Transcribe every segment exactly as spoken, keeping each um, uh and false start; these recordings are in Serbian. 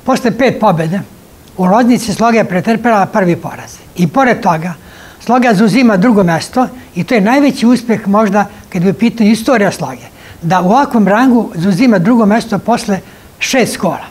posle pet pobjede u Loznici Sloga je pretrpela prvi poraz. I pored toga, Sloga zauzima drugo mesto i to je najveći uspjeh možda kad bi u pitanju istorija Sloge. Da u ovakvom rangu zauzima drugo mesto posle šest kola.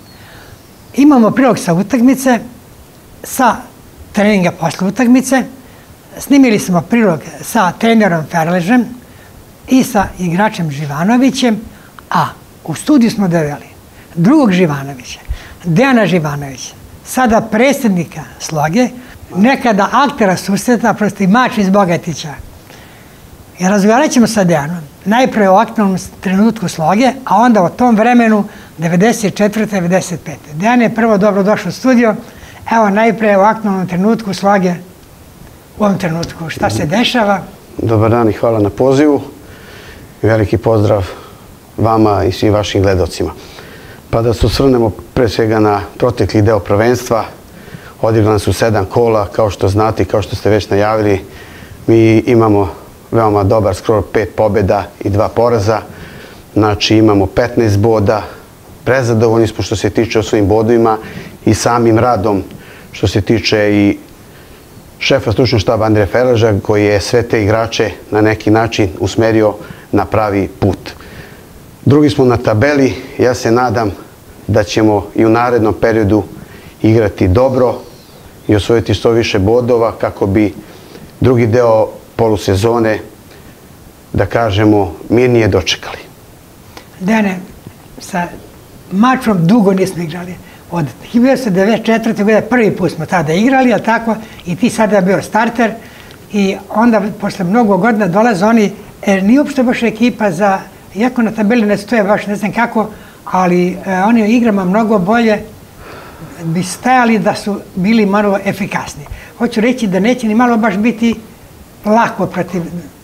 Imamo prilog sa utakmice, sa treninga posle utakmice. Snimili smo prilog sa trenerom Ferležem i sa igračem Živanovićem, a u studiju smo doveli drugog Živanovića, Dejana Živanovića, sada predsjednika Sloge, nekada aktera susreta, prosto i mač iz Bogatića. I razgovarat ćemo sa Dejanom, najprije o aktualnom trenutku Sloge, a onda o tom vremenu devedeset četvrte devedeset pete Dejan je prvo dobro došao u studio. Evo najprije o aktualnom trenutku Sloge u ovom trenutku. Šta se dešava? Dobar dan i hvala na pozivu. Veliki pozdrav vama i svim vašim gledocima. Pa da se osvrnemo pre svega na protekli deo prvenstva. Odigrane su sedam kola, kao što znate i kao što ste već najavili. Mi imamo veoma dobar skor, pet pobjeda i dva poraza. Znači imamo petnaest boda. Prezadovoljni smo što se tiče o svojim bodovima i samim radom što se tiče i šefa stručnog štaba Andreja Ferleža, koji je sve te igrače na neki način usmerio na pravi put. Drugi smo na tabeli. Ja se nadam da ćemo i u narednom periodu igrati dobro i osvojiti što više bodova kako bi drugi deo polusezone, da kažemo, mirnije dočekali. Dejane, sa mačom dugo nismo igrali. Od hiljadu devetsto devedeset četvrte godine prvi put smo tada igrali, ali tako, i ti sada je bio starter. I onda, posle mnogo godina, dolaze oni, jer nije uopšte baš ekipa za, iako na tabeli ne stoje baš, ne znam kako, ali oni igrama mnogo bolje bi stajali da su bili malo efikasni. Hoću reći da neće ni malo baš biti lako protiv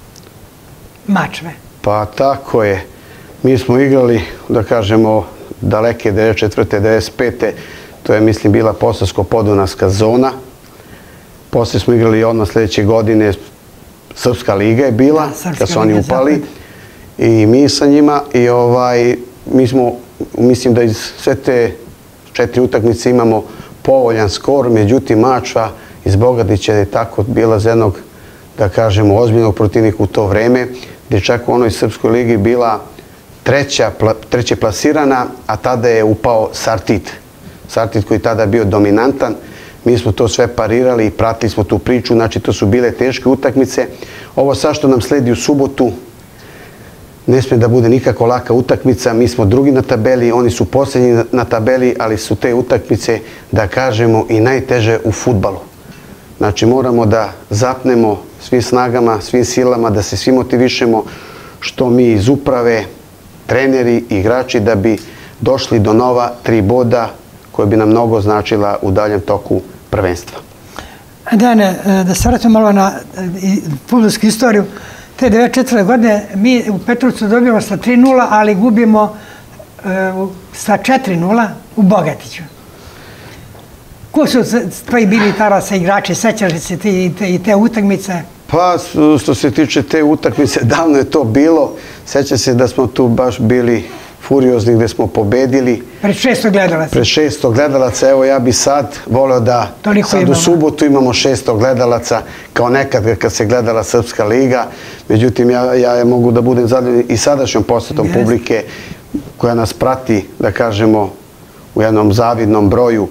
Mačve. Pa tako je. Mi smo igrali, da kažemo, daleke devedeset četvrte devedeset pete To je, mislim, bila Posavsko-Podunavska zona. Poslije smo igrali odmah sljedeće godine. Srpska liga je bila, kad su oni upali. I mi sa njima. I mi smo, mislim da iz sve te četiri utakmice imamo povoljan skor. Međutim, Mačva iz Bogatića je tako bila za jednog, da kažemo, ozbiljnog protivnika u to vreme, gdje čak u onoj Srpskoj ligi bila treće plasirana, a tada je upao Sartid. Sartid koji je tada bio dominantan. Mi smo to sve parirali i pratili smo tu priču. Znači, to su bile teške utakmice. Ovo sad što nam sledi u subotu ne smije da bude nikako laka utakmica. Mi smo drugi na tabeli, oni su posljednji na tabeli, ali su te utakmice, da kažemo, i najteže u fudbalu. Znači, moramo da zapnemo svim snagama, svim silama, da se svi motivišemo, što mi iz uprave, treneri, igrači, da bi došli do nova tri boda koje bi nam mnogo značila u daljem toku prvenstva. Dejane, da se vratimo malo na fudbalsku istoriju. Te devedeset četvrte godine mi u Petrovcu dobijemo sa tri nula, ali gubimo sa četiri nula u Bogatiću. Ko su tvoji bili tada sa igrači? Sećaš li se i te utakmice? Pa, što se tiče te utakmice, davno je to bilo. Seća se da smo tu baš bili furiozni, gde smo pobedili. Pred šesto gledalaca. Pred šesto gledalaca. Evo, ja bi sad voleo da sad u subotu imamo šesto gledalaca, kao nekad kad se gledala Srpska liga. Međutim, ja mogu da budem zadovoljan i sadašnjom posetom publike koja nas prati, da kažemo, u jednom zavidnom broju.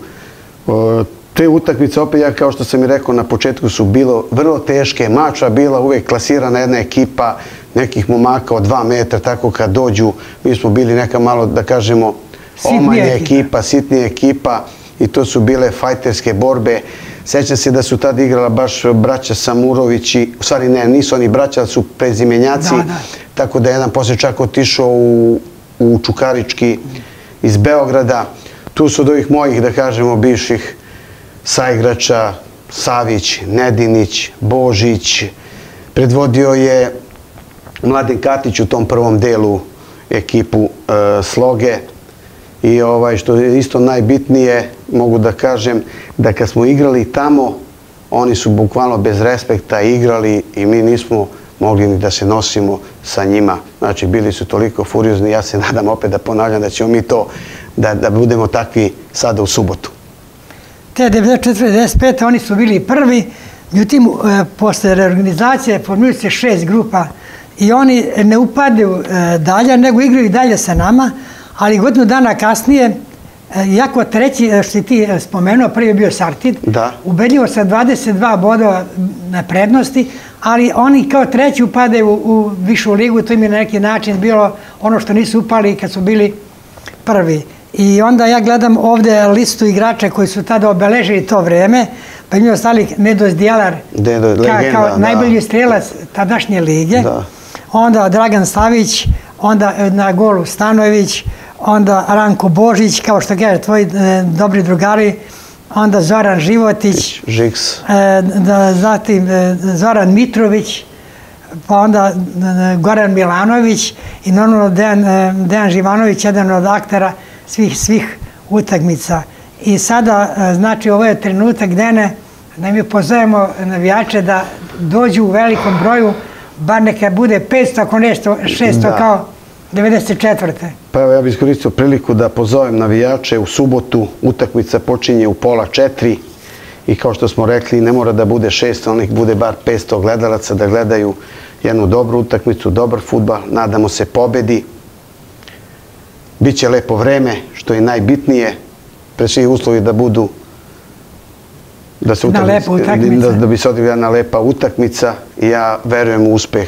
Te utakmice, opet ja, kao što sam i rekao na početku, su bilo vrlo teške. Mačva bila uvek klasirana jedna ekipa nekih momaka od dva metra, tako kad dođu, mi smo bili neka malo, da kažemo, omanja ekipa, sitnija ekipa, i to su bile fajterske borbe. Sećam se da su tada igrala baš braća Samurovići, u stvari ne, nisu oni braća, ali su prezimenjaci, tako da je jedan poslije čak otišao u Čukarički iz Beograda. Tu su od ovih mojih, da kažemo, bivših saigrača Savić, Nedinić, Božić. Predvodio je Mladen Katić u tom prvom delu ekipu Sloge. I što je isto najbitnije, mogu da kažem, da kad smo igrali tamo, oni su bukvalno bez respekta igrali i mi nismo mogli ni da se nosimo sa njima. Znači, bili su toliko furiozni. Ja se nadam, opet da ponavljam, da ćemo mi to, da budemo takvi sada u subotu. Te devedeset četvrte devedeset pete oni su bili prvi, međutim, posle reorganizacije formiraju se šest grupa i oni ne upadaju dalje, nego igraju i dalje sa nama, ali godinu dana kasnije, iako treći, što si ti spomenuo, prvi je bio Sartid, ubedljivo sa dvadeset dva bodova na prednosti, ali oni kao treći upadaju u višu ligu, to im je na neki način bilo ono što nisu upali kad su bili prvi. I onda ja gledam ovde listu igrača koji su tada obeležili to vreme, pa im je ostali Nedos Djelar kao najbolji strelac tadašnje lige, onda Dragan Savić, onda na golu Stanojević, onda Ranko Božić, kao što kaže, tvoji dobri drugari, onda Zoran Životić, zatim Zoran Mitrović, pa onda Goran Milanović i normalno Dejan Živanović, jedan od aktera svih utakmica. I sada, znači, ovo je trenutak Dene da mi pozovemo navijače da dođu u velikom broju, bar neka bude petsto, ako nešto šesto kao devedeset četvrte. Pa evo, ja bih iskoristio priliku da pozovem navijače u subotu. Utakmica počinje u pola četiri i kao što smo rekli, ne mora da bude šesto, onih bude bar petsto gledalaca da gledaju jednu dobru utakmicu, dobar fudbal. Nadamo se pobedi. Biće lepo vreme, što je najbitnije. Pre svih uslovi da budu da bi se odigrala jedna lepa utakmica i ja verujem u uspeh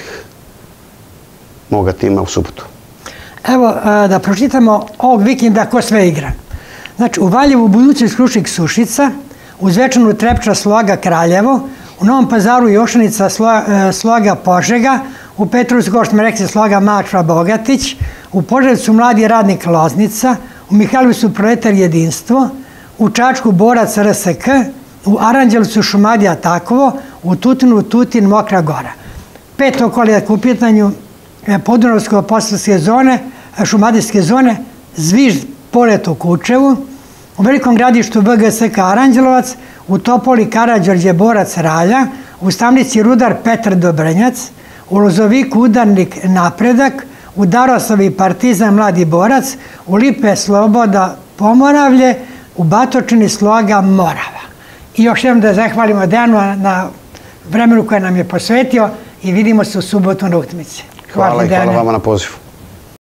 moga tima u subotu. Evo, da pročitamo ovog vikenda ko sve igra. Znači, u Valjevu Budućnost Krušik Sušica, u Zvečanu Trepča Sloga Kraljevo, u Novom Pazaru Jošanica Sloga Požega, u Petrovcu, kao što smo rekli, Sloga Mačva Bogatić, u Požarevcu Mladi radnik Loznica, u Mihajlovcu Proletar Jedinstvo, u Čačku Borac R S K, u Aranđelovcu Šumadija Takovo, u Tutinu Tutin Mokra Gora. Pet okolijaka u pitanju Podunavsko-Posavske zone, Šumadijske zone, Zvižd Polet u Kučevu, u Velikom gradištu B G S K Aranđelovac, u Topoli Karađorđe Borac Ralja, u Stamnici Rudar Petar Dobrenjac, u Lozoviku Udarnik Napredak, u Daroslavi Partizan Mladi Borac, u Lipe Sloboda Pomoravlje, u Batočini Sloga Morava. I još jednom da zahvalimo Dejanu na vremenu koje nam je posvetio i vidimo se u subotu na utakmici. Hvala i hvala vama na pozivu.